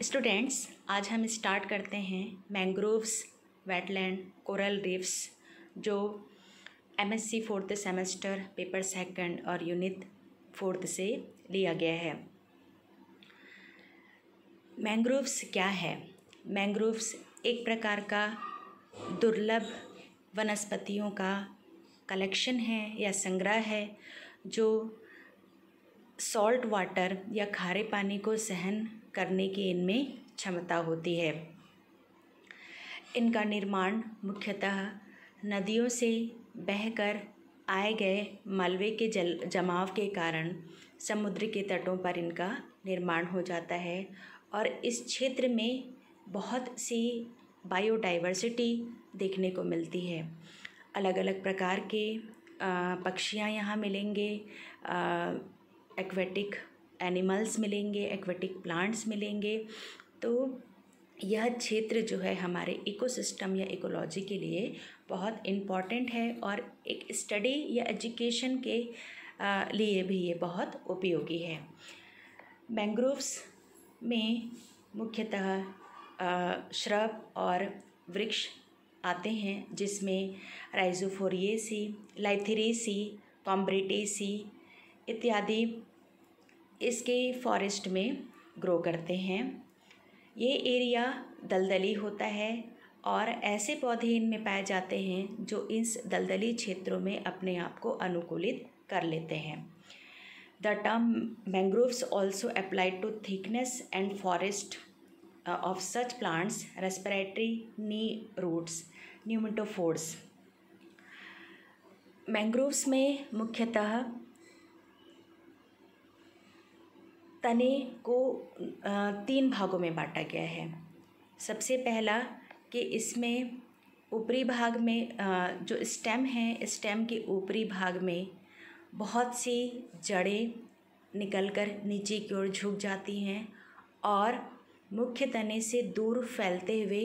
Students, आज हम start करते हैं मैंग्रोव्स, वेटलैंड, कोरल रीफ्स जो एमएससी 4th सेमेस्टर पेपर 2 और यूनिट 4 से लिया गया है। मैंग्रोव्स क्या है? मैंग्रोव्स एक प्रकार का दुर्लभ वनस्पतियों का कलेक्शन है या संग्रह है जो सॉल्ट वाटर या खारे पानी को सहन करने की इनमें क्षमता होती है। इनका निर्माण मुख्यतः नदियों से बहकर आए गए मलबे के जमाव के कारण समुद्र के तटों पर इनका निर्माण हो जाता है और इस क्षेत्र में बहुत सी बायोडाइवर्सिटी देखने को मिलती है। अलग अलग प्रकार के पक्षियाँ यहाँ मिलेंगे, एक्वेटिक एनिमल्स मिलेंगे, एक्वेटिक प्लांट्स मिलेंगे। तो यह क्षेत्र जो है हमारे इकोसिस्टम या इकोलॉजी के लिए बहुत इम्पॉर्टेंट है और एक स्टडी या एजुकेशन के लिए भी ये बहुत उपयोगी है। मैंग्रोव्स में मुख्यतः श्रब और वृक्ष आते हैं जिसमें राइजोफोरिएसी, लाइथेरेसी, कॉम्ब्रेटेसी इत्यादि इसके फॉरेस्ट में ग्रो करते हैं। ये एरिया दलदली होता है और ऐसे पौधे इनमें पाए जाते हैं जो इस दलदली क्षेत्रों में अपने आप को अनुकूलित कर लेते हैं। The term mangroves also applied to thickness and forest of such plants, respiratory knee roots, pneumatophores. Mangroves में मुख्यतः तने को 3 भागों में बांटा गया है। सबसे पहला कि इसमें ऊपरी भाग में जो स्टेम है, स्टेम के ऊपरी भाग में बहुत सी जड़ें निकलकर नीचे की ओर झुक जाती हैं और मुख्य तने से दूर फैलते हुए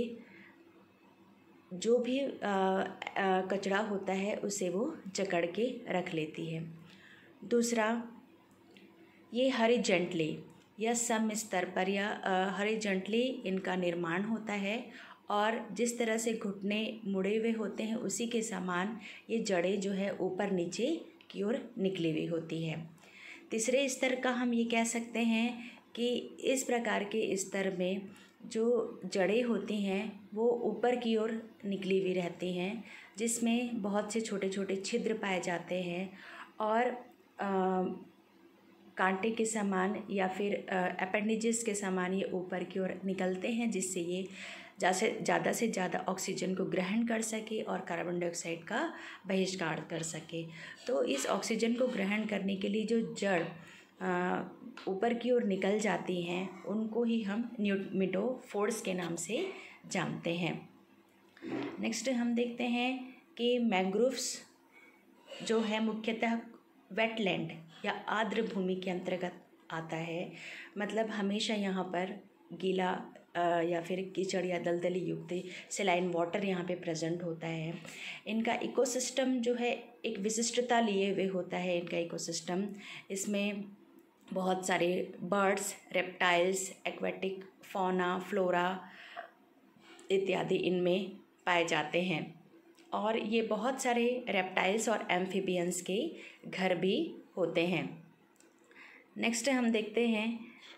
जो भी कचरा होता है उसे वो जकड़ के रख लेती है। दूसरा, ये हॉरिजॉन्टली या सम स्तर पर या हॉरिजॉन्टली इनका निर्माण होता है और जिस तरह से घुटने मुड़े हुए होते हैं उसी के समान ये जड़ें जो है ऊपर नीचे की ओर निकली हुई होती है। तीसरे स्तर का हम ये कह सकते हैं कि इस प्रकार के स्तर में जो जड़ें होती हैं वो ऊपर की ओर निकली हुई रहती हैं जिसमें बहुत से छोटे छोटे छिद्र पाए जाते हैं और कांटे के समान या फिर अपेंडिजेस के समान ये ऊपर की ओर निकलते हैं जिससे ये ज़्यादा से ज़्यादा ऑक्सीजन को ग्रहण कर सके और कार्बन डाइऑक्साइड का बहिष्कार कर सके। तो इस ऑक्सीजन को ग्रहण करने के लिए जो जड़ ऊपर की ओर निकल जाती हैं उनको ही हम न्यूमेटोफोर्स के नाम से जानते हैं। नेक्स्ट हम देखते हैं कि मैंग्रोव्स जो है मुख्यतः वेटलैंड या आर्द्र भूमि के अंतर्गत आता है। मतलब हमेशा यहाँ पर गीला या फिर कीचड़ या दलदली युक्त सलाइन वाटर यहाँ पे प्रेजेंट होता है। इनका इकोसिस्टम जो है एक विशिष्टता लिए हुए होता है। इनका इकोसिस्टम, इसमें बहुत सारे birds, reptiles, aquatic fauna, flora इत्यादि इनमें पाए जाते हैं और ये बहुत सारे रेप्टाइल्स और एम्फीबियंस के घर भी होते हैं। नेक्स्ट हम देखते हैं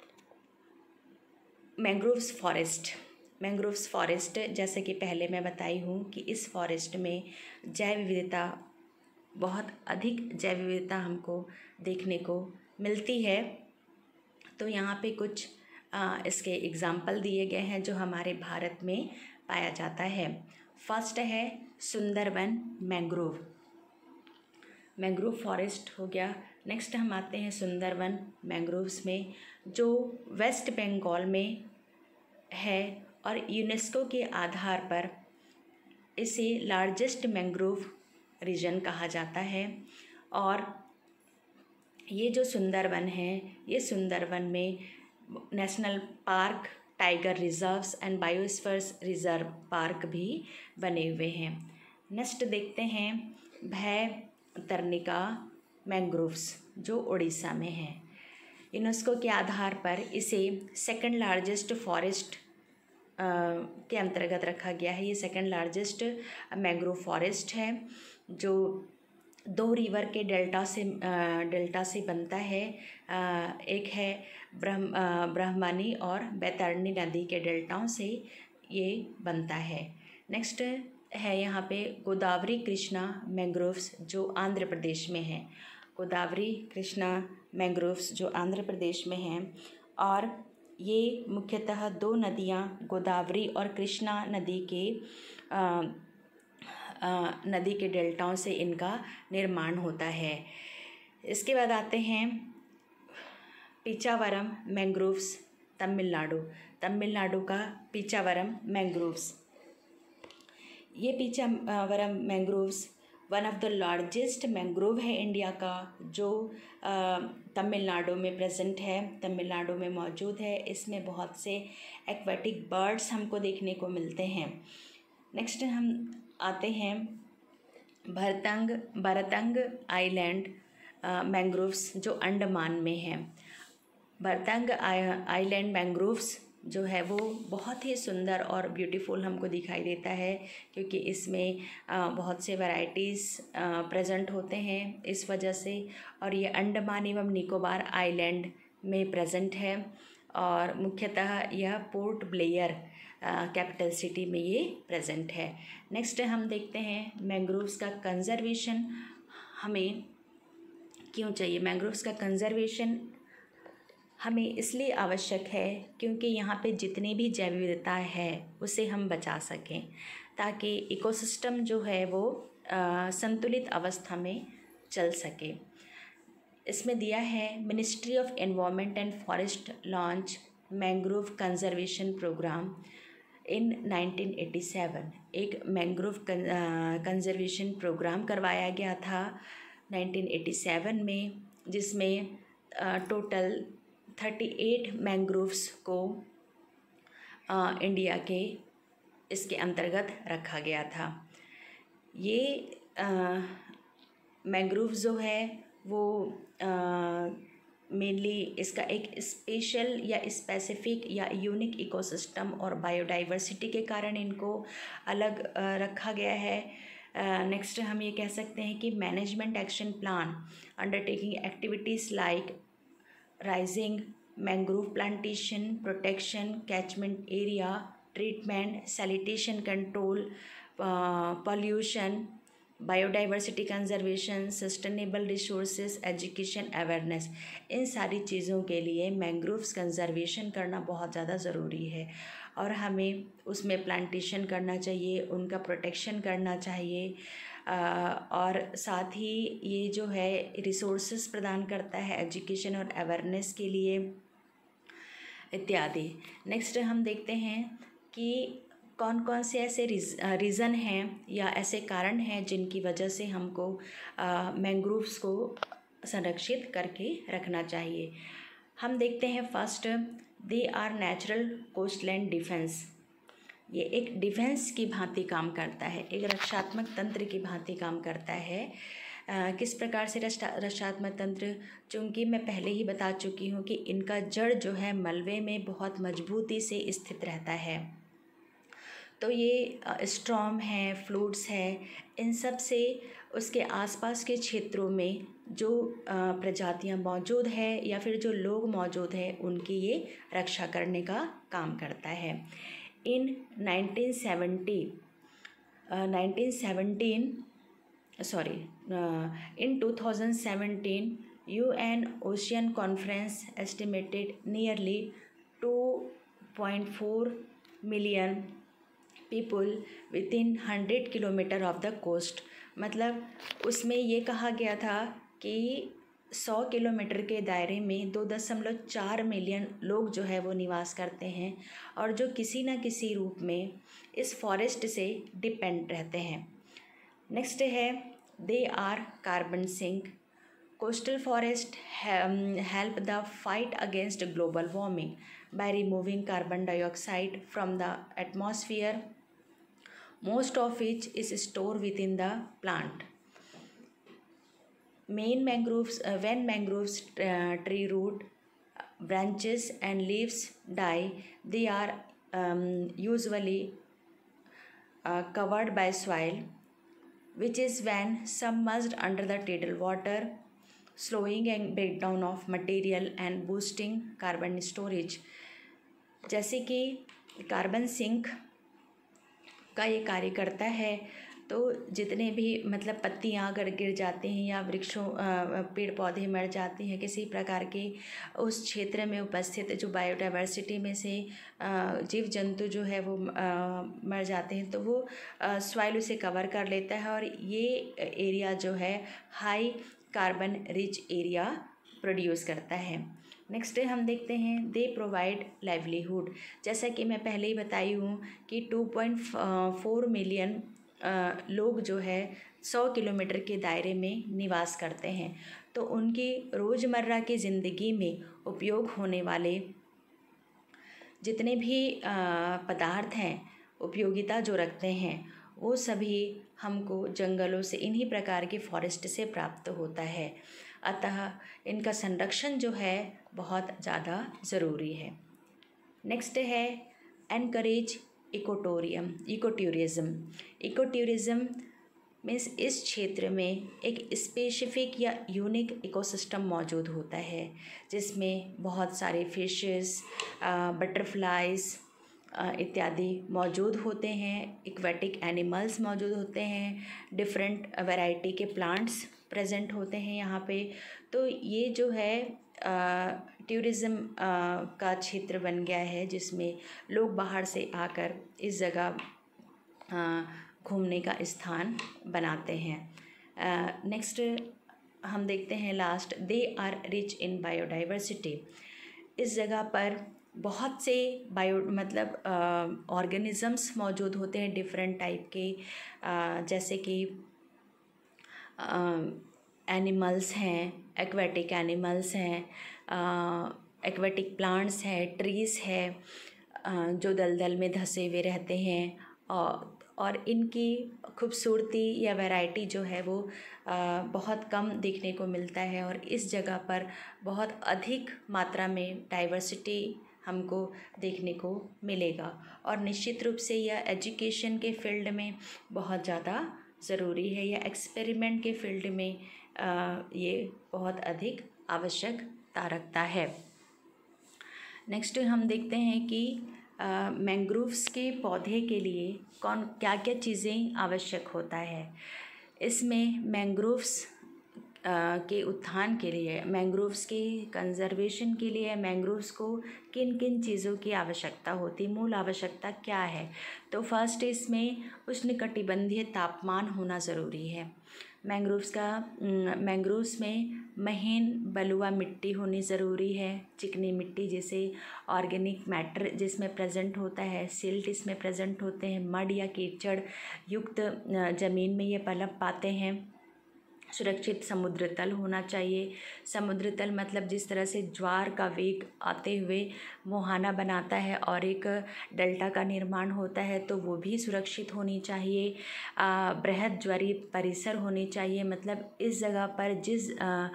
मैंग्रोव्स फॉरेस्ट। मैंग्रोव्स फॉरेस्ट जैसे कि पहले मैं बताई हूँ कि इस फॉरेस्ट में जैव विविधता, बहुत अधिक जैव विविधता हमको देखने को मिलती है। तो यहाँ पे कुछ इसके एग्जाम्पल दिए गए हैं जो हमारे भारत में पाया जाता है। फर्स्ट है सुंदरवन मैंग्रोव, मैंग्रोव फॉरेस्ट हो गया। नेक्स्ट हम आते हैं सुंदरवन मैंग्रोव्स में जो वेस्ट बंगाल में है और यूनेस्को के आधार पर इसे लार्जेस्ट मैंग्रोव रीजन कहा जाता है। और ये जो सुंदरवन है, ये सुंदरवन में national park, tiger reserves and biosphere reserve park भी बने हुए हैं। नेक्स्ट देखते हैं भैतरनिका मैंग्रोव्स जो उड़ीसा में है। यूनेस्को के आधार पर इसे सेकंड लार्जेस्ट फॉरेस्ट के अंतर्गत रखा गया है। ये सेकंड लार्जेस्ट मैंग्रोव फॉरेस्ट है जो 2 रिवर के डेल्टा से बनता है। एक है ब्रह्मणी और बैतरणी नदी के डेल्टाओं से ये बनता है। नेक्स्ट है यहाँ पे गोदावरी कृष्णा मैंग्रोव्स जो आंध्र प्रदेश में है। गोदावरी कृष्णा मैंग्रोव्स जो आंध्र प्रदेश में हैं और ये मुख्यतः 2 नदियाँ गोदावरी और कृष्णा नदी के डेल्टाओं से इनका निर्माण होता है। इसके बाद आते हैं पीचावरम मैंग्रोव्स तमिलनाडु का पीचावरम मैंग्रोव्स। ये Pichavaram mangroves one of the largest mangrove है इंडिया का जो तमिलनाडु में प्रेजेंट है, तमिलनाडु में मौजूद है। इसमें बहुत से एक्वेटिक बर्ड्स हमको देखने को मिलते हैं। नेक्स्ट हम आते हैं भरतंग आइलैंड मैंग्रोव्स जो अंडमान में है। भरतंग आइलैंड मैंग्रोव्स जो है वो बहुत ही सुंदर और ब्यूटीफुल हमको दिखाई देता है क्योंकि इसमें बहुत से वैराइटीज़ प्रेजेंट होते हैं इस वजह से। और ये अंडमान एवं निकोबार आइलैंड में प्रेजेंट है और मुख्यतः यह पोर्ट ब्लेयर कैपिटल सिटी में ये प्रेजेंट है। नेक्स्ट हम देखते हैं मैंग्रोव्स का कंजर्वेशन हमें क्यों चाहिए। मैंग्रोव्स का कंजर्वेशन हमें इसलिए आवश्यक है क्योंकि यहाँ पे जितनी भी जैव विविधता है उसे हम बचा सकें ताकि इकोसिस्टम जो है वो संतुलित अवस्था में चल सके। इसमें दिया है ministry of environment and forest launch mangrove conservation programme in 1987। एक मैंग्रोव कंजर्वेशन प्रोग्राम करवाया गया था 1987 में जिसमें टोटल 38 मैंग्रोव्स को इंडिया के इसके अंतर्गत रखा गया था। ये मैंग्रोव जो है वो मेनली इसका एक स्पेशल या स्पेसिफिक या यूनिक इकोसिस्टम और बायोडाइवर्सिटी के कारण इनको अलग रखा गया है। नेक्स्ट हम ये कह सकते हैं कि management action plan undertaking activities like raising mangrove plantation protection catchment area treatment sanitation control pollution biodiversity conservation sustainable resources education awareness, इन सारी चीज़ों के लिए मैंग्रोव्स कंजर्वेशन करना बहुत ज़्यादा ज़रूरी है और हमें उसमें प्लांटेशन करना चाहिए, उनका प्रोटेक्शन करना चाहिए और साथ ही ये जो है रिसोर्सेज प्रदान करता है एजुकेशन और अवेयरनेस के लिए इत्यादि। नेक्स्ट हम देखते हैं कि कौन कौन से ऐसे रीज़न हैं या ऐसे कारण हैं जिनकी वजह से हमको मैंग्रोव्स को संरक्षित करके रखना चाहिए। हम देखते हैं first, they are natural coastland defence. ये एक डिफेंस की भांति काम करता है, एक रक्षात्मक तंत्र की भांति काम करता है। किस प्रकार से रक्षात्मक तंत्र, चूँकि मैं पहले ही बता चुकी हूँ कि इनका जड़ जो है मलबे में बहुत मजबूती से स्थित रहता है, तो ये स्ट्रॉम है, फ्लूट्स है, इन सब से उसके आसपास के क्षेत्रों में जो प्रजातियां मौजूद है या फिर जो लोग मौजूद हैं उनकी ये रक्षा करने का काम करता है। In 2017 UN Ocean Conference estimated nearly 2.4 million people within 100 kilometre of the coast. मतलब उसमें ये कहा गया था कि 100 किलोमीटर के दायरे में 2.4 मिलियन लोग जो है वो निवास करते हैं और जो किसी न किसी रूप में इस फॉरेस्ट से डिपेंड रहते हैं। नेक्स्ट है, they are carbon sink. Coastal forest help the fight against global warming by removing carbon dioxide from the atmosphere, most of which is stored within the plant. When mangroves tree root branches and leaves die, they are usually covered by soil, which is when submerged under the tidal water, slowing and breakdown of material and boosting carbon storage. जैसे कि carbon sink का ये कार्य करता है, तो जितने भी मतलब पत्तियाँ अगर गिर जाती हैं या वृक्षों पेड़ पौधे मर जाते हैं किसी प्रकार के, उस क्षेत्र में उपस्थित जो बायोडाइवर्सिटी में से जीव जंतु जो है वो मर जाते हैं, तो वो सॉइल उसे कवर कर लेता है और ये एरिया जो है high carbon rich area produce करता है। नेक्स्ट हम देखते हैं दे प्रोवाइड लाइवलीहुड। जैसा कि मैं पहले ही बताई हूँ कि 2.4 मिलियन लोग जो है 100 किलोमीटर के दायरे में निवास करते हैं, तो उनकी रोज़मर्रा की ज़िंदगी में उपयोग होने वाले जितने भी पदार्थ हैं, उपयोगिता जो रखते हैं, वो सभी हमको जंगलों से, इन्हीं प्रकार के फॉरेस्ट से प्राप्त होता है। अतः इनका संरक्षण जो है बहुत ज़्यादा ज़रूरी है। नेक्स्ट है एनकरेज इकोटूरिज़्म। इकोटूरिज़्म मीन्स इस क्षेत्र में एक स्पेसिफिक या यूनिक इकोसिस्टम मौजूद होता है, जिसमें बहुत सारे फिशेस, बटरफ्लाइज इत्यादि मौजूद होते हैं, एक्वेटिक एनिमल्स मौजूद होते हैं, डिफरेंट वैरायटी के प्लांट्स प्रेजेंट होते हैं यहाँ पे। तो ये जो है टूरिज़्म का क्षेत्र बन गया है, जिसमें लोग बाहर से आकर इस जगह घूमने का स्थान बनाते हैं। नेक्स्ट हम देखते हैं last, they are rich in biodiversity. इस जगह पर बहुत से ऑर्गेनिज़म्स मौजूद होते हैं डिफरेंट टाइप के, जैसे कि एनिमल्स हैं, एक्वेटिक एनिमल्स हैं, एक्वेटिक प्लांट्स हैं, ट्रीज़ है जो दलदल में धंसे हुए रहते हैं, और इनकी खूबसूरती या वैरायटी जो है वो बहुत कम देखने को मिलता है, और इस जगह पर बहुत अधिक मात्रा में डाइवर्सिटी हमको देखने को मिलेगा। और निश्चित रूप से यह एजुकेशन के फील्ड में बहुत ज़्यादा ज़रूरी है, या एक्सपेरिमेंट के फील्ड में ये बहुत अधिक आवश्यकता रखता है। नेक्स्ट हम देखते हैं कि मैंग्रोव्स के पौधे के लिए क्या क्या चीज़ें आवश्यक होता है। इसमें मैंग्रोव्स के उत्थान के लिए, मैंग्रोव्स के कंजर्वेशन के लिए मैंग्रोव्स को किन किन चीज़ों की आवश्यकता होती, मूल आवश्यकता क्या है। तो फर्स्ट इसमें उष्णकटिबंधीय तापमान होना ज़रूरी है। मैंग्रोव्स में महीन बलुआ मिट्टी होनी ज़रूरी है, चिकनी मिट्टी जिसे ऑर्गेनिक मैटर जिसमें प्रेजेंट होता है, सिल्ट इसमें प्रेजेंट होते हैं, मड या कीचड़ युक्त ज़मीन में ये पनप पाते हैं। सुरक्षित समुद्र तल होना चाहिए। समुद्र तल मतलब जिस तरह से ज्वार का वेग आते हुए मुहाना बनाता है और एक डेल्टा का निर्माण होता है, तो वो भी सुरक्षित होनी चाहिए। बृहद ज्वारीय परिसर होनी चाहिए, मतलब इस जगह पर जिस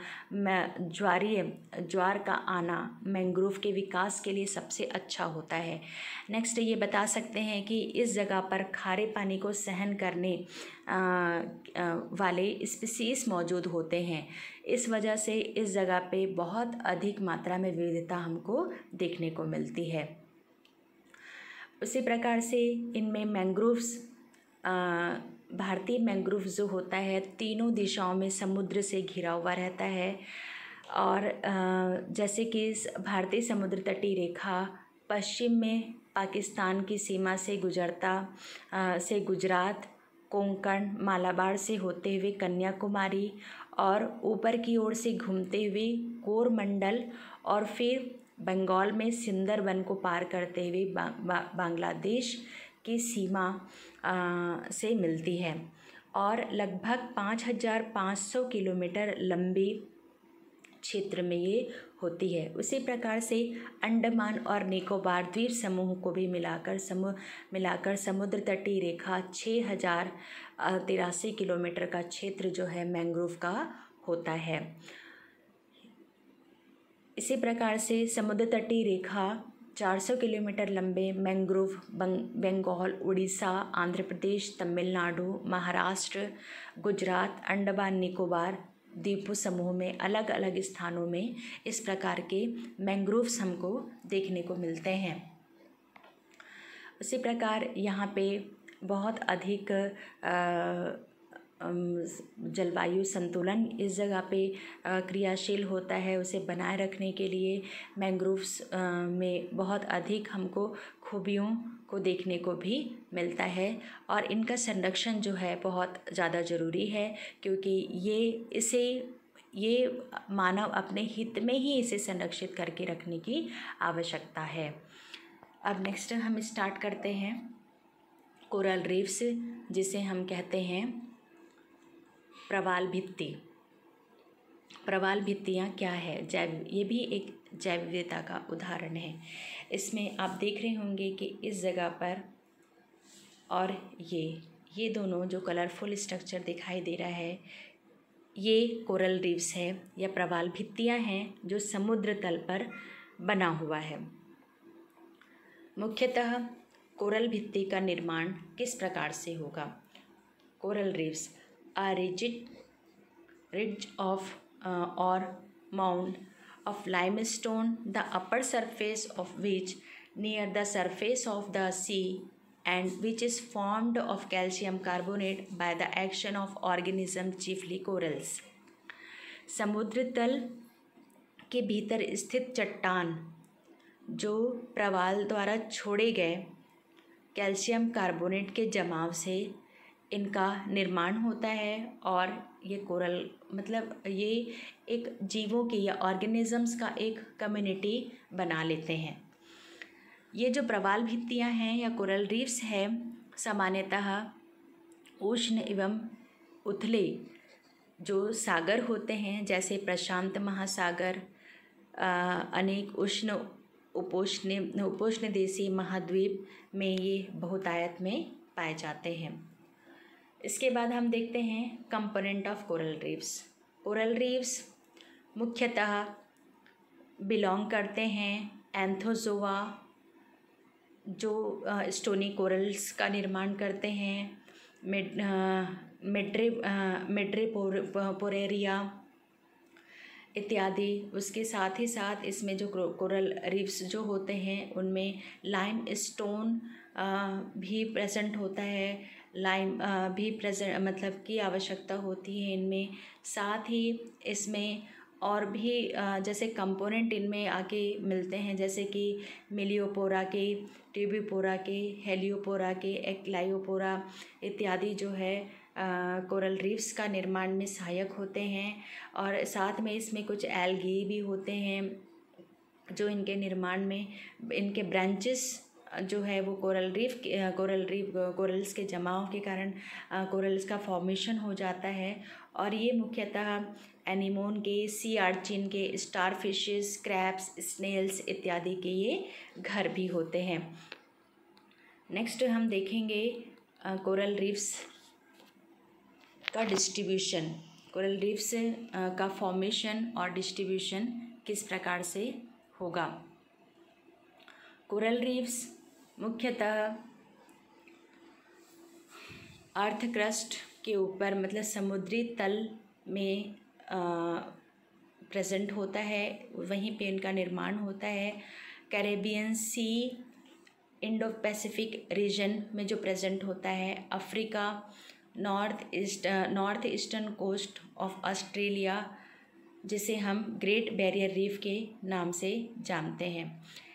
ज्वार का आना मैंग्रोव के विकास के लिए सबसे अच्छा होता है। नेक्स्ट ये बता सकते हैं कि इस जगह पर खारे पानी को सहन करने वाले स्पीसीज मौजूद होते हैं। इस वजह से इस जगह पे बहुत अधिक मात्रा में विविधता हमको देखने को मिलती है। उसी प्रकार से इनमें मैंग्रोव्स, भारतीय मैंग्रोव जो होता है तीनों दिशाओं में समुद्र से घिरा हुआ रहता है, और जैसे कि भारतीय समुद्र तटीय रेखा पश्चिम में पाकिस्तान की सीमा से गुजरात, कोंकण, मालाबार से होते हुए कन्याकुमारी, और ऊपर की ओर से घूमते हुए कोरमंडल, और फिर बंगाल में सुंदरबन को पार करते हुए बांग्लादेश की सीमा से मिलती है, और लगभग 5500 किलोमीटर लंबी क्षेत्र में ये होती है। उसी प्रकार से अंडमान और निकोबार द्वीप समूह को भी मिलाकर समुद्र तटीय रेखा 6083 किलोमीटर का क्षेत्र जो है मैंग्रोव का होता है। इसी प्रकार से समुद्र तटीय रेखा 400 किलोमीटर लंबे मैंग्रोव बंगाल, उड़ीसा, आंध्र प्रदेश, तमिलनाडु, महाराष्ट्र, गुजरात, अंडमान निकोबार द्वीप समूह में अलग अलग स्थानों में इस प्रकार के मैंग्रोव्स हमको देखने को मिलते हैं। उसी प्रकार यहाँ पे बहुत अधिक जलवायु संतुलन इस जगह पे क्रियाशील होता है। उसे बनाए रखने के लिए मैंग्रोव्स में बहुत अधिक हमको खूबियों को देखने को भी मिलता है और इनका संरक्षण जो है बहुत ज़्यादा ज़रूरी है, क्योंकि ये मानव अपने हित में ही इसे संरक्षित करके रखने की आवश्यकता है। अब नेक्स्ट हम स्टार्ट करते हैं कोरल रीफ्स, जिसे हम कहते हैं प्रवाल भित्ति। प्रवाल भित्तियाँ क्या है? ये भी एक जैव विविधता का उदाहरण है। इसमें आप देख रहे होंगे कि इस जगह पर और ये दोनों जो कलरफुल स्ट्रक्चर दिखाई दे रहा है, ये कोरल रीफ्स है या प्रवाल भित्तियाँ हैं जो समुद्र तल पर बना हुआ है। मुख्यतः कोरल भित्ति का निर्माण किस प्रकार से होगा? Coral reefs a ridge of or mound of limestone, the upper surface of which near the surface of the sea and which is formed of calcium carbonate by the action of organisms, chiefly corals. समुद्र तल के भीतर स्थित चट्टान जो प्रवाल द्वारा छोड़े गए कैल्शियम कार्बोनेट के जमाव से इनका निर्माण होता है और ये कोरल मतलब ये एक जीवों की या ऑर्गेनिजम्स का एक कम्युनिटी बना लेते हैं। ये जो प्रवाल भित्तियाँ हैं या कोरल रीफ्स है सामान्यतः उष्ण एवं उथले जो सागर होते हैं, जैसे प्रशांत महासागर, अनेक उष्ण उपोष्ण देशीय महाद्वीप में ये बहुतायत में पाए जाते हैं। इसके बाद हम देखते हैं component of coral reefs. Coral reefs मुख्यतः बिलोंग करते हैं एंथोजोआ जो स्टोनी कोरल्स का निर्माण करते हैं, मेड्रेपोरेरिया इत्यादि। उसके साथ ही साथ इसमें जो कोरल रीफ्स जो होते हैं उनमें लाइम स्टोन भी प्रेजेंट होता है, लाइम भी प्रेजेंट मतलब की आवश्यकता होती है इनमें। साथ ही इसमें और भी जैसे कंपोनेंट इनमें आके मिलते हैं, जैसे कि मिलियोपोरा के, ट्यूबिपोरा के, हेलियोपोरा के, एक्लायोपोरा इत्यादि जो है कोरल रीफ्स का निर्माण में सहायक होते हैं। और साथ में इसमें कुछ एल्गी भी होते हैं जो इनके निर्माण में इनके ब्रांचेस जो है वो कोरल्स के जमाव के कारण कोरल्स का फॉर्मेशन हो जाता है। और ये मुख्यतः एनीमोन के, सी आर्चिन के, स्टार फिशेस, क्रैब्स, स्नेल्स इत्यादि के ये घर भी होते हैं। नेक्स्ट हम देखेंगे कोरल रीफ्स का डिस्ट्रीब्यूशन। कोरल रीफ्स का फॉर्मेशन और डिस्ट्रीब्यूशन किस प्रकार से होगा? कोरल रीफ्स मुख्यतः अर्थ क्रस्ट के ऊपर मतलब समुद्री तल में प्रेजेंट होता है, वहीं पे इनका निर्माण होता है। Caribbean sea, Indo Pacific region में जो प्रेजेंट होता है, Africa, north eastern coast of Australia जिसे हम ग्रेट बैरियर रीफ के नाम से जानते हैं।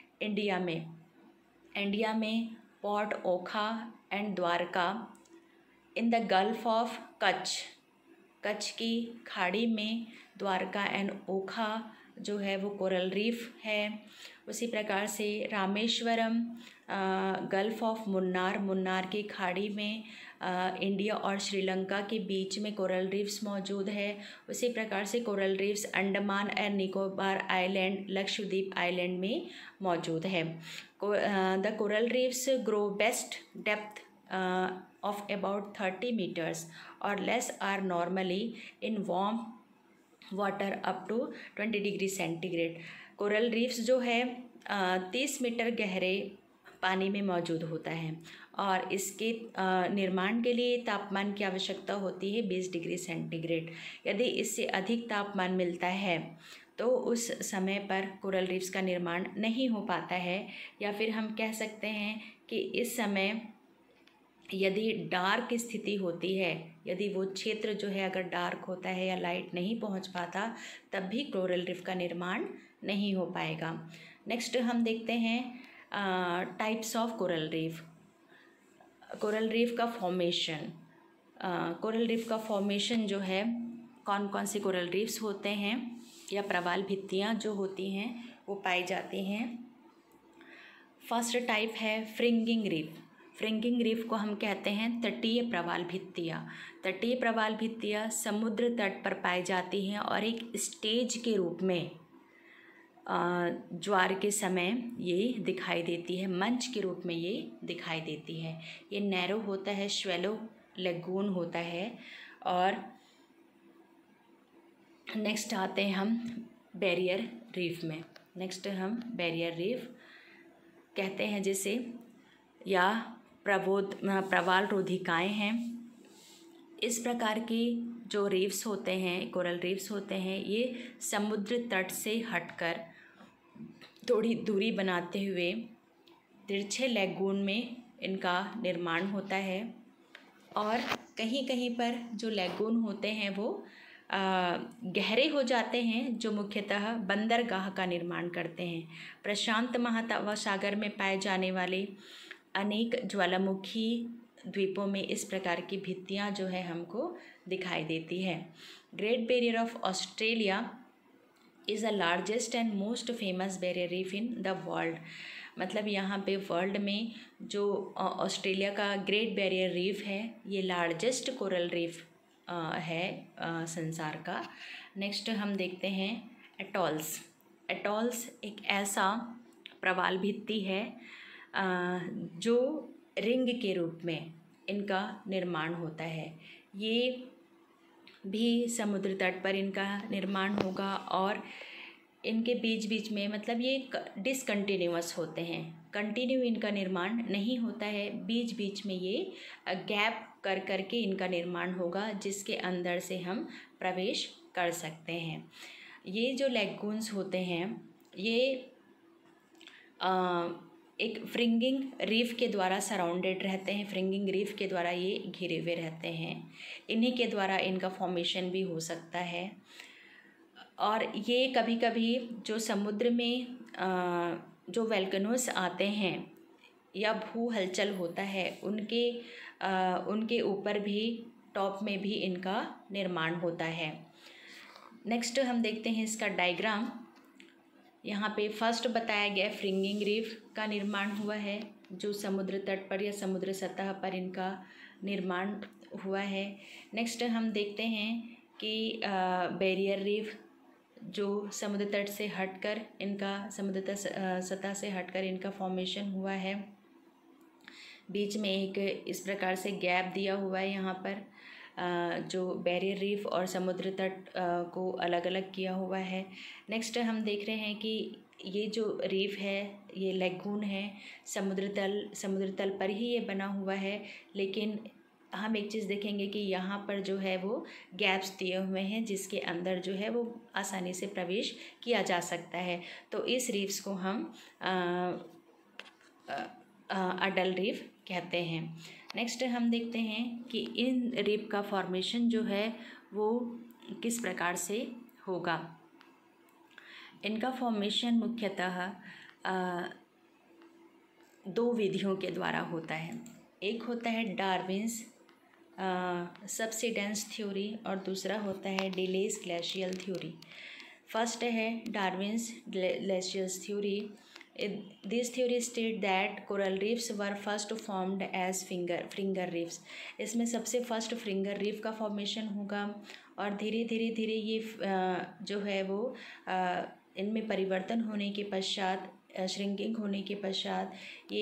इंडिया में port Okha and Dwarka, in the gulf of Kutch की खाड़ी में द्वारका एंड ओखा जो है वो कोरल रीफ है। उसी प्रकार से रामेश्वरम, गल्फ ऑफ मुन्नार की खाड़ी में इंडिया और श्रीलंका के बीच में कोरल रीफ्स मौजूद है। उसी प्रकार से coral reefs Andaman and Nicobar island, Lakshadweep island में मौजूद है। The coral reefs grow best depth of about 30 meters or less are normally in warm water up to 20 degree centigrade। Coral reefs जो है 30 मीटर गहरे पानी में मौजूद होता है और इसके निर्माण के लिए तापमान की आवश्यकता होती है 20 डिग्री सेंटीग्रेड। यदि इससे अधिक तापमान मिलता है तो उस समय पर कोरल रीफ्स का निर्माण नहीं हो पाता है, या फिर हम कह सकते हैं कि इस समय यदि डार्क स्थिति होती है, यदि वो क्षेत्र जो है अगर डार्क होता है या लाइट नहीं पहुंच पाता, तब भी कोरल रीफ का निर्माण नहीं हो पाएगा। नेक्स्ट हम देखते हैं types of coral reef. Coral reef का फॉर्मेशन, कोरल रीफ का फॉर्मेशन जो है, कौन कौन से कोरल रीफ्स होते हैं या प्रवाल भित्तियाँ जो होती हैं वो पाई जाती हैं। फर्स्ट टाइप है फ्रिंगिंग रीफ। फ्रिंगिंग रीफ को हम कहते हैं तटीय प्रवाल भित्तियाँ। तटीय प्रवाल भित्तियाँ समुद्र तट पर पाई जाती हैं और एक स्टेज के रूप में ज्वार के समय ये दिखाई देती है, मंच के रूप में ये दिखाई देती है। ये नैरो होता है, श्वेलो लेगून होता है। और नेक्स्ट आते हैं हम बैरियर रीफ में। नेक्स्ट हम बैरियर रीफ कहते हैं जिसे, या प्रवाल रोधिकाएँ हैं। इस प्रकार की जो रीफ्स होते हैं, कोरल रीफ्स होते हैं, ये समुद्र तट से हटकर थोड़ी दूरी बनाते हुए तिरछे लैगून में इनका निर्माण होता है। और कहीं कहीं पर जो लैगून होते हैं वो गहरे हो जाते हैं, जो मुख्यतः बंदरगाह का निर्माण करते हैं। प्रशांत महासागर में पाए जाने वाले अनेक ज्वालामुखी द्वीपों में इस प्रकार की भित्तियाँ जो है हमको दिखाई देती है। Great barrier of Australia is the largest and most famous barrier reef in the world. मतलब यहाँ पे वर्ल्ड में जो ऑस्ट्रेलिया का ग्रेट बैरियर रीफ है, ये लार्जेस्ट कोरल रीफ है संसार का। नेक्स्ट हम देखते हैं एटॉल्स। एटॉल्स एक ऐसा प्रवाल भित्ति है जो रिंग के रूप में इनका निर्माण होता है। ये भी समुद्र तट पर इनका निर्माण होगा और इनके बीच बीच में, मतलब ये डिसकंटिन्यूअस होते हैं, कंटिन्यू इनका निर्माण नहीं होता है, बीच बीच में ये गैप कर कर के इनका निर्माण होगा, जिसके अंदर से हम प्रवेश कर सकते हैं। ये जो लैगून्स होते हैं ये एक फ्रिंगिंग रीफ के द्वारा सराउंडेड रहते हैं, फ्रिंगिंग रीफ के द्वारा ये घिरे हुए रहते हैं। इन्हीं के द्वारा इनका फॉर्मेशन भी हो सकता है। और ये कभी कभी जो समुद्र में जो वोल्केनोस आते हैं या भू हलचल होता है, उनके ऊपर भी, टॉप में भी इनका निर्माण होता है। नेक्स्ट हम देखते हैं इसका डायग्राम। यहाँ पे फर्स्ट बताया गया फ्रिंगिंग रीफ का निर्माण हुआ है, जो समुद्र तट पर या समुद्र सतह पर इनका निर्माण हुआ है। नेक्स्ट हम देखते हैं कि बैरियर रीफ जो समुद्र तट से हटकर इनका, समुद्र सतह से हटकर इनका फॉर्मेशन हुआ है। बीच में एक इस प्रकार से गैप दिया हुआ है यहाँ पर, जो बैरियर रीफ और समुद्र तट को अलग अलग किया हुआ है। नेक्स्ट हम देख रहे हैं कि ये जो रीफ है ये लैगून है, समुद्र तल पर ही ये बना हुआ है। लेकिन हम एक चीज़ देखेंगे कि यहाँ पर जो है वो गैप्स दिए हुए हैं, जिसके अंदर जो है वो आसानी से प्रवेश किया जा सकता है। तो इस रीफ्स को हम अडल रीफ कहते हैं। नेक्स्ट हम देखते हैं कि इन रीफ का फॉर्मेशन जो है वो किस प्रकार से होगा। इनका फॉर्मेशन मुख्यतः दो विधियों के द्वारा होता है। एक होता है डार्विन्स सबसिडेंस थ्योरी और दूसरा होता है डिलेस ग्लेशियल थ्योरी। फर्स्ट है Darwin's glacial theory. This theory state that coral reefs were first formed as fringing reefs. इसमें सबसे फर्स्ट फ्रिंगर रीफ का फॉर्मेशन होगा और धीरे धीरे ये जो है वो इनमें परिवर्तन होने के पश्चात, श्रिंकिंग होने के पश्चात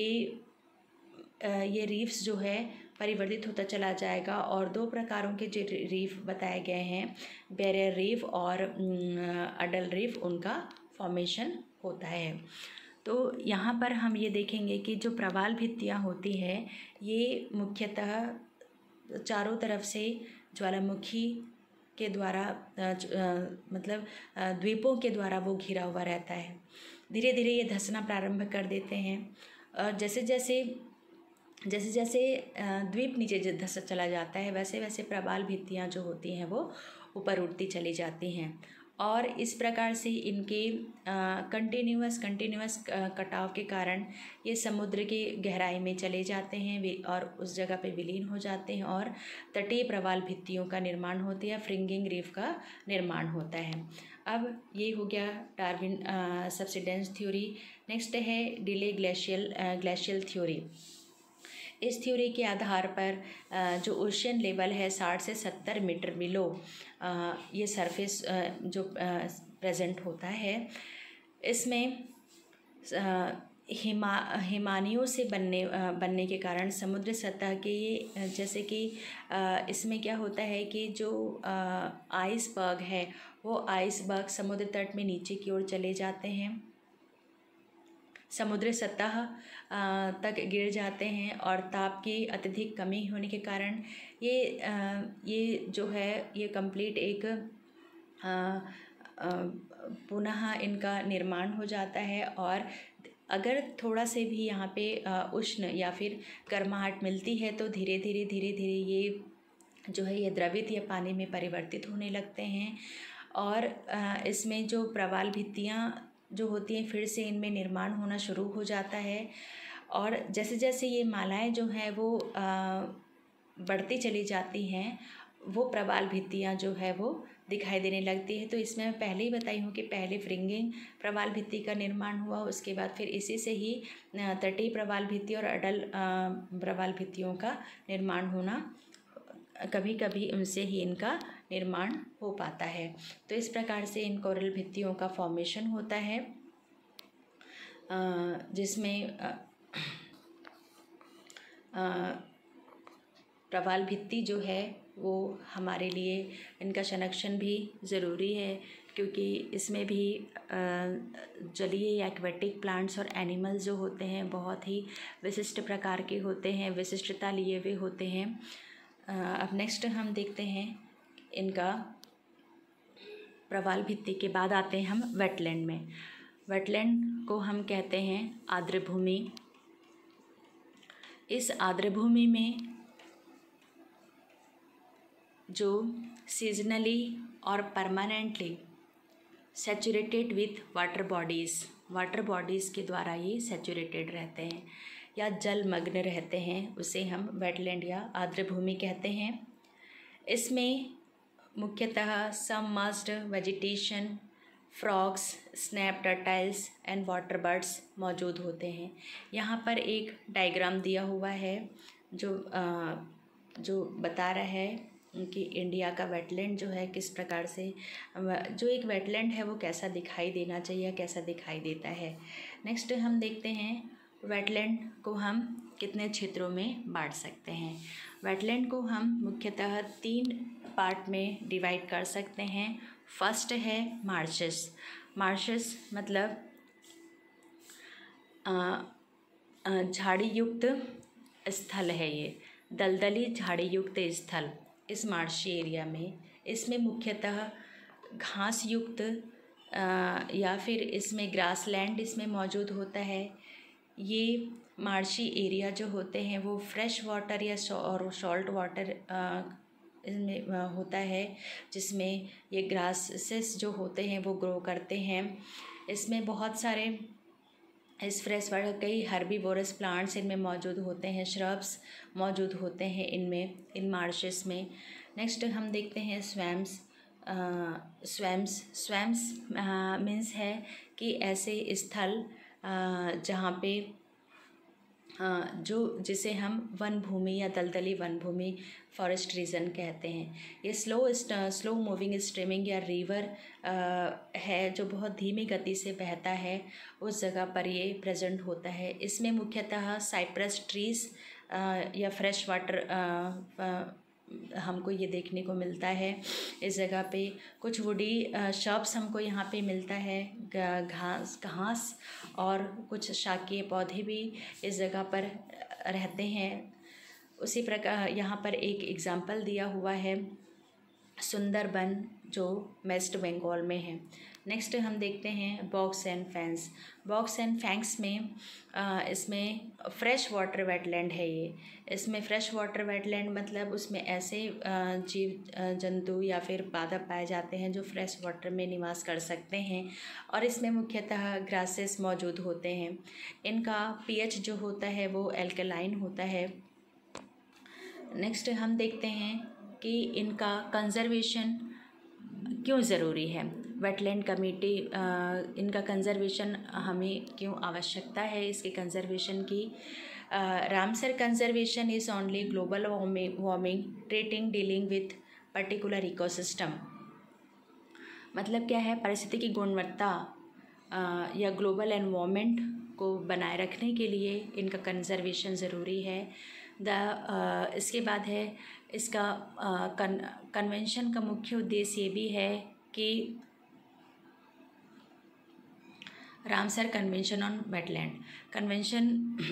ये रीफ्स जो है परिवर्तित होता चला जाएगा। और दो प्रकारों के जो रीफ बताए गए हैं, बैरियर रीफ और अडल रीफ, उनका फॉर्मेशन होता है। तो यहाँ पर हम ये देखेंगे कि जो प्रवाल भित्तियाँ होती है ये मुख्यतः चारों तरफ से ज्वालामुखी के द्वारा मतलब द्वीपों के द्वारा वो घिरा हुआ रहता है। धीरे धीरे ये धंसना प्रारंभ कर देते हैं और जैसे जैसे द्वीप नीचे धंसता चला जाता है वैसे वैसे प्रवाल भित्तियाँ जो होती हैं वो ऊपर उठती चली जाती हैं और इस प्रकार से इनके कंटिन्यूअस कटाव के कारण ये समुद्र की गहराई में चले जाते हैं और उस जगह पे विलीन हो जाते हैं और तटीय प्रवाल भित्तियों का निर्माण होता है, फ्रिंगिंग रीफ का निर्माण होता है। अब ये हो गया डार्विन सबसिडेंस थ्योरी। नेक्स्ट है डिले ग्लेशियल थ्योरी। इस थ्योरी के आधार पर जो ओशियन लेवल है 60 से 70 मीटर बिलो ये सरफेस जो प्रेजेंट होता है, इसमें हिमानियों से बनने के कारण समुद्र सतह के ये जैसे कि इसमें क्या होता है कि जो आइसबर्ग है वो आइसबर्ग समुद्र तट में नीचे की ओर चले जाते हैं, समुद्र सतह तक गिर जाते हैं और ताप की अत्यधिक कमी होने के कारण ये जो है ये कंप्लीट एक पुनः इनका निर्माण हो जाता है और अगर थोड़ा से भी यहाँ पे उष्ण या फिर गर्माहट मिलती है तो धीरे धीरे ये जो है ये द्रवित या पानी में परिवर्तित होने लगते हैं और इसमें जो प्रवाल भित्तियाँ जो होती हैं फिर से इनमें निर्माण होना शुरू हो जाता है और जैसे जैसे ये मालाएं जो हैं वो बढ़ती चली जाती हैं वो प्रवाल भित्तियाँ जो है वो दिखाई देने लगती है। तो इसमें मैं पहले ही बताई हूँ कि पहले फ्रिंगिंग प्रवाल भित्ति का निर्माण हुआ, उसके बाद फिर इसी से ही तटीय प्रवाल भित्ति और अडल प्रवाल भित्तियों का निर्माण होना, कभी कभी उनसे ही इनका निर्माण हो पाता है। तो इस प्रकार से इन कोरल भित्तियों का फॉर्मेशन होता है जिसमें प्रवाल भित्ति जो है वो हमारे लिए इनका संरक्षण भी ज़रूरी है क्योंकि इसमें भी जलीय या एक्वेटिक प्लांट्स और एनिमल्स जो होते हैं बहुत ही विशिष्ट प्रकार के होते हैं, विशिष्टता लिए हुए होते हैं। अब नेक्स्ट हम देखते हैं इनका प्रवाल भित्ति के बाद आते हैं हम वेटलैंड में। वेटलैंड को हम कहते हैं आर्द्र भूमि। इस आर्द्र भूमि में जो सीजनली और permanently saturated with water bodies के द्वारा ये सैचुरेटेड रहते हैं या जलमग्न रहते हैं, उसे हम वेटलैंड या आर्द्र भूमि कहते हैं। इसमें मुख्यतः submerged vegetation, frogs, snap turtles and water birds मौजूद होते हैं। यहाँ पर एक डायग्राम दिया हुआ है जो बता रहा है कि इंडिया का वेटलैंड जो है किस प्रकार से, जो एक वेटलैंड है वो कैसा दिखाई देना चाहिए, कैसा दिखाई देता है। नेक्स्ट हम देखते हैं वेटलैंड को हम कितने क्षेत्रों में बांट सकते हैं। वेटलैंड को हम मुख्यतः 3 पार्ट में डिवाइड कर सकते हैं। फर्स्ट है मार्शेस मतलब झाड़ी युक्त स्थल है, ये दलदली झाड़ी युक्त स्थल इस मार्शी एरिया में। इसमें मुख्यतः घास युक्त या फिर इसमें ग्रासलैंड इसमें मौजूद होता है। ये मार्शी एरिया जो होते हैं वो फ्रेश वाटर या सॉल्ट वाटर इसमें होता है, जिसमें ये ग्रासेस जो होते हैं वो ग्रो करते हैं। इसमें बहुत सारे इस फ्रेश वाटर कई हर्बीवोरस प्लांट्स इनमें मौजूद होते हैं, श्रब्स मौजूद होते हैं इनमें, इन मार्शेस में। नेक्स्ट हम देखते हैं स्वैम्स मीन्स है कि ऐसे स्थल जहाँ पे जिसे हम वन भूमि या दलदली वन भूमि फॉरेस्ट रीजन कहते हैं। ये स्लो मूविंग स्ट्रीमिंग या रिवर है जो बहुत धीमी गति से बहता है, उस जगह पर ये प्रेजेंट होता है। इसमें मुख्यतः साइप्रस ट्रीज़ या फ्रेश वाटर हमको ये देखने को मिलता है। इस जगह पे कुछ वुडी शॉप्स हमको यहाँ पे मिलता है, घास और कुछ शाकीय पौधे भी इस जगह पर रहते हैं। उसी प्रकार यहाँ पर एक एग्ज़ाम्पल दिया हुआ है सुंदरबन, जो वेस्ट बंगाल में है। नेक्स्ट हम देखते हैं bogs and fens. Bogs and fens में इसमें फ्रेश वाटर वेटलैंड है ये। इसमें फ्रेश वाटर वेटलैंड मतलब उसमें ऐसे जीव जंतु या फिर पादप पाए जाते हैं जो फ्रेश वाटर में निवास कर सकते हैं, और इसमें मुख्यतः ग्रासेस मौजूद होते हैं। इनका पीएच जो होता है वो एल्कलाइन होता है। नेक्स्ट हम देखते हैं कि इनका कंजर्वेशन क्यों ज़रूरी है। वेटलैंड कमेटी इनका कंजर्वेशन हमें क्यों आवश्यकता है इसके कंजर्वेशन की। Ramsar conservation is only global warming treating dealing with particular ecosystem. मतलब क्या है, परिस्थिति की गुणवत्ता या ग्लोबल एनवायरनमेंट को बनाए रखने के लिए इनका कंजर्वेशन ज़रूरी है। इसके बाद है इसका कन्वेंशन का मुख्य उद्देश्य ये भी है कि Ramsar convention on wetland convention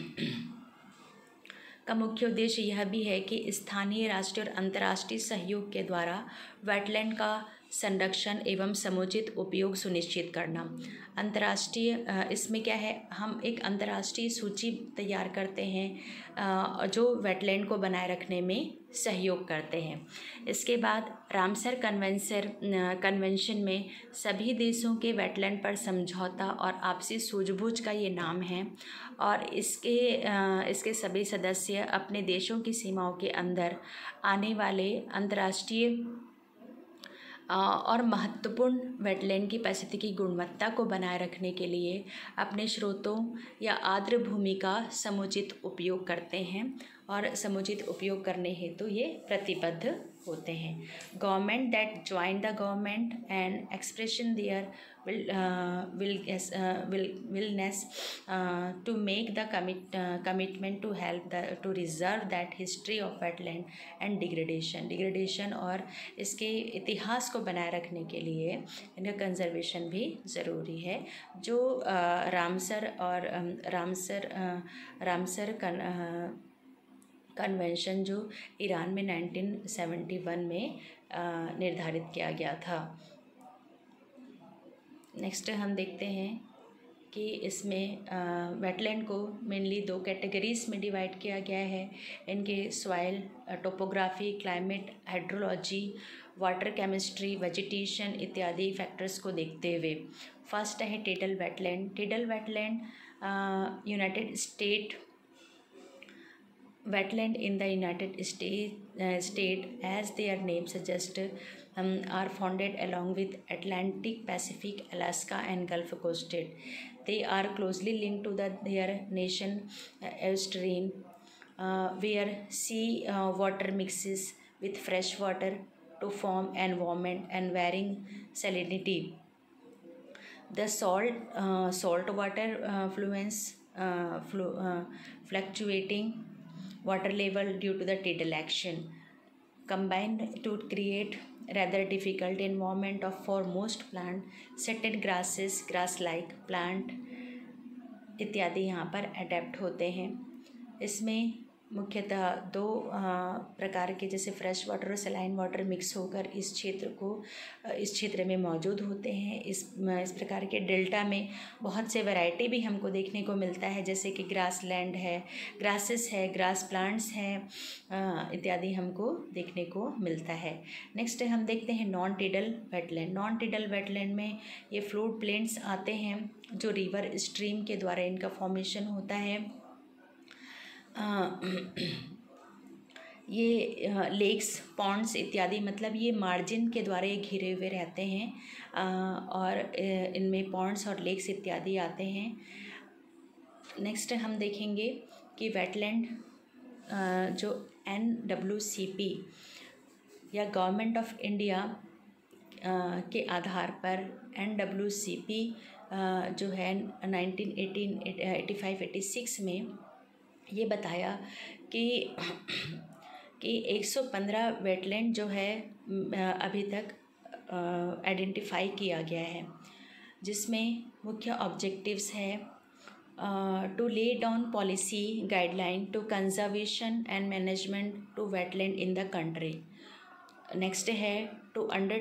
का मुख्य उद्देश्य यह भी है कि स्थानीय, राष्ट्रीय और अंतर्राष्ट्रीय सहयोग के द्वारा वेटलैंड का संरक्षण एवं समुचित उपयोग सुनिश्चित करना। अंतर्राष्ट्रीय इसमें क्या है, हम एक अंतर्राष्ट्रीय सूची तैयार करते हैं जो वेटलैंड को बनाए रखने में सहयोग करते हैं। इसके बाद रामसर कन्वेंशन में सभी देशों के वेटलैंड पर समझौता और आपसी सूझबूझ का ये नाम है, और इसके सभी सदस्य अपने देशों की सीमाओं के अंदर आने वाले अंतर्राष्ट्रीय और महत्वपूर्ण वेटलैंड की पारिस्थितिकी गुणवत्ता को बनाए रखने के लिए अपने स्रोतों या आर्द्र भूमि का समुचित उपयोग करते हैं, और समुचित उपयोग करने हेतु ये प्रतिबद्ध होते हैं। Government that join the government and expression their willingness to make the commitment to help to reserve that history of wetland and degradation और इसके इतिहास को बनाए रखने के लिए इनका कंजर्वेशन भी ज़रूरी है। जो रामसर कन्वेंशन जो ईरान में 1971 में निर्धारित किया गया था। नेक्स्ट हम देखते हैं कि इसमें वेटलैंड को मेनली 2 कैटेगरीज में डिवाइड किया गया है। इनके soil topography, climate, hydrology, water chemistry, vegetation इत्यादि फैक्टर्स को देखते हुए फर्स्ट है tidal wetland. Tidal wetland united state wetland in the United States, as their name suggests, are founded along with Atlantic, Pacific, Alaska and Gulf Coast state. They are closely linked to their nation Australian, where sea water mixes with fresh water to form environment and varying salinity. The salt water fluctuating water level due to the tidal action combined to create rather difficult environment for most plant. Certain grasses, grass-like plant इत्यादि यहाँ पर adapt होते हैं। इसमें मुख्यतः 2 प्रकार के जैसे फ्रेश वाटर और सलाइन वाटर मिक्स होकर इस क्षेत्र में मौजूद होते हैं। इस प्रकार के डेल्टा में बहुत से वैरायटी भी हमको देखने को मिलता है, जैसे कि ग्रास लैंड है, ग्रासेस है, ग्रास प्लांट्स हैं इत्यादि हमको देखने को मिलता है। नेक्स्ट हम देखते हैं non tidal wetland. Non tidal wetland में ये फ्लोड प्लेन्स आते हैं जो रिवर स्ट्रीम के द्वारा इनका फॉर्मेशन होता है। ये लेक्स, पॉन्ड्स इत्यादि मतलब ये मार्जिन के द्वारा ये घिरे हुए रहते हैं और इनमें पॉन्ड्स और लेक्स इत्यादि आते हैं। नेक्स्ट हम देखेंगे कि वेटलैंड जो NWCP या गवर्नमेंट ऑफ इंडिया के आधार पर NWCP जो है 1985-86 में ये बताया कि कि 115 वेटलैंड जो है अभी तक आइडेंटिफाई किया गया है, जिसमें मुख्य ऑब्जेक्टिव्स है to lay down policy guideline to conservation and management to wetland in the country. Next है to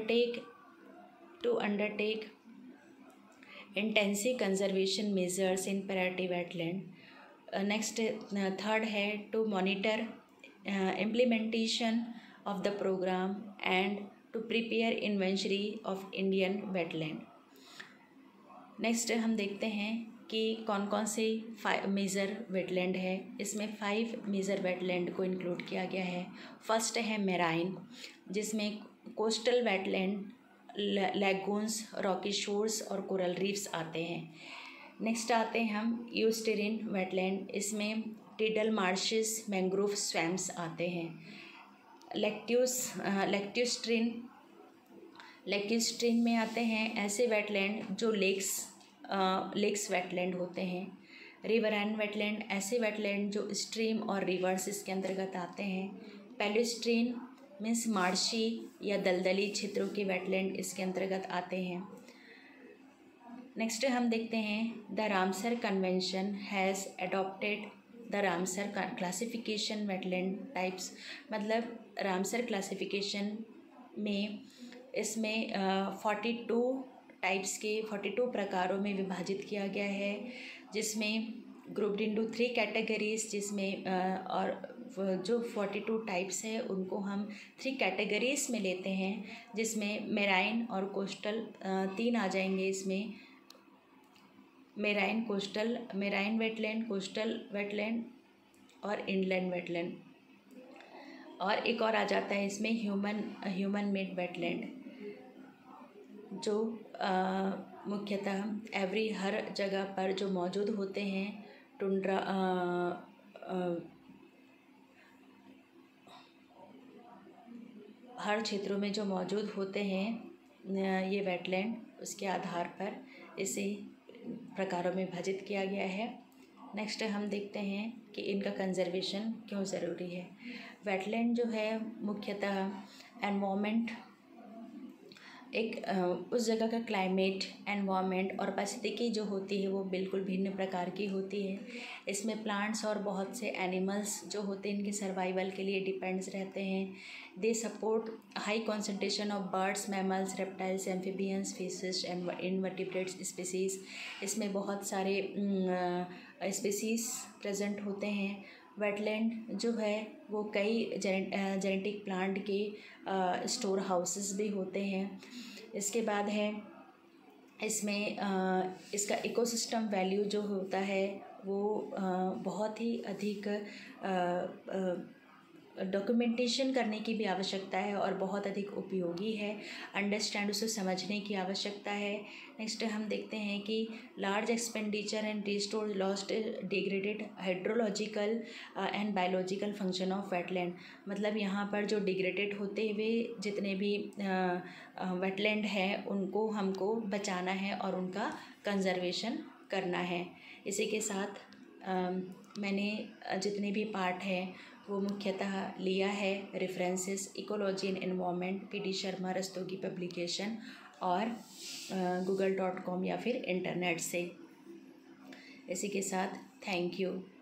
undertake intensive conservation measures in priority wetland. Next third है to monitor implementation of the program and to prepare inventory of Indian wetland। Next हम देखते हैं कि कौन कौन से major wetland है। इसमें 5 मेजर वेटलैंड को इंक्लूड किया गया है। फर्स्ट है मेराइन, जिसमें coastal wetland, lagoons, rocky shores और कोरल रीफ्स आते हैं। नेक्स्ट आते हैं हम ईस्टर्न वेटलैंड, इसमें टिडल मार्शेस, मैंग्रोव स्वैम्प्स आते हैं। लेक्यूस्ट्रीन में आते हैं ऐसे वेटलैंड जो लेक्स वेटलैंड होते हैं। रिवराइन वेटलैंड ऐसे वेटलैंड जो स्ट्रीम और रिवर्स इसके अंतर्गत आते हैं। पैलेस्ट्रीन मीन्स मार्शी या दलदली क्षेत्रों के वेटलैंड इसके अंतर्गत आते हैं। नेक्स्ट हम देखते हैं the Ramsar convention has adopted the Ramsar classification wetland types. मतलब रामसर क्लासिफिकेशन में इसमें 42 प्रकारों में विभाजित किया गया है, जिसमें ग्रुप्ड इनटू 3 कैटेगरीज, जिसमें और जो 42 टाइप्स है उनको हम 3 कैटेगरीज में लेते हैं, जिसमें मेराइन और कोस्टल 3 आ जाएंगे इसमें। मेराइन वेटलैंड, कोस्टल वेटलैंड और इनलैंड वेटलैंड। और एक और आ जाता है इसमें ह्यूमन मेड वेटलैंड, जो मुख्यतः हर जगह पर जो मौजूद होते हैं। टुंड्रा हर क्षेत्रों में जो मौजूद होते हैं ये वेटलैंड, उसके आधार पर इसे प्रकारों में विभाजित किया गया है। नेक्स्ट हम देखते हैं कि इनका कंजर्वेशन क्यों ज़रूरी है। वेटलैंड जो है मुख्यतः एनवायरनमेंट, एक उस जगह का क्लाइमेट, एनवायरनमेंट और परिस्थिति जो होती है वो बिल्कुल भिन्न प्रकार की होती है। इसमें प्लांट्स और बहुत से एनिमल्स जो होते हैं इनके सर्वाइवल के लिए डिपेंड्स रहते हैं। They support high concentration of birds, mammals, reptiles, amphibians, fishes and invertebrates species. इसमें बहुत सारे स्पीसीज़ प्रेजेंट होते हैं। वेटलैंड जो है वो कई जेनेटिक प्लांट के स्टोर हाउसेस भी होते हैं। इसके बाद है इसमें इसका इकोसिस्टम वैल्यू जो होता है वो बहुत ही अधिक डॉक्यूमेंटेशन करने की भी आवश्यकता है और बहुत अधिक उपयोगी है। अंडरस्टैंड, उसे समझने की आवश्यकता है। नेक्स्ट हम देखते हैं कि large expenditure and restore lost degraded hydrological and biological function of wetland. मतलब यहाँ पर जो डिग्रेडेड होते हुए जितने भी वेटलैंड हैं उनको हमको बचाना है और उनका कंजर्वेशन करना है। इसी के साथ मैंने जितने भी पार्ट हैं वो मुख्यतः लिया है references ecology and environment, P D. Sharma Rastogi publication और google.com या फिर इंटरनेट से। इसी के साथ थैंक यू।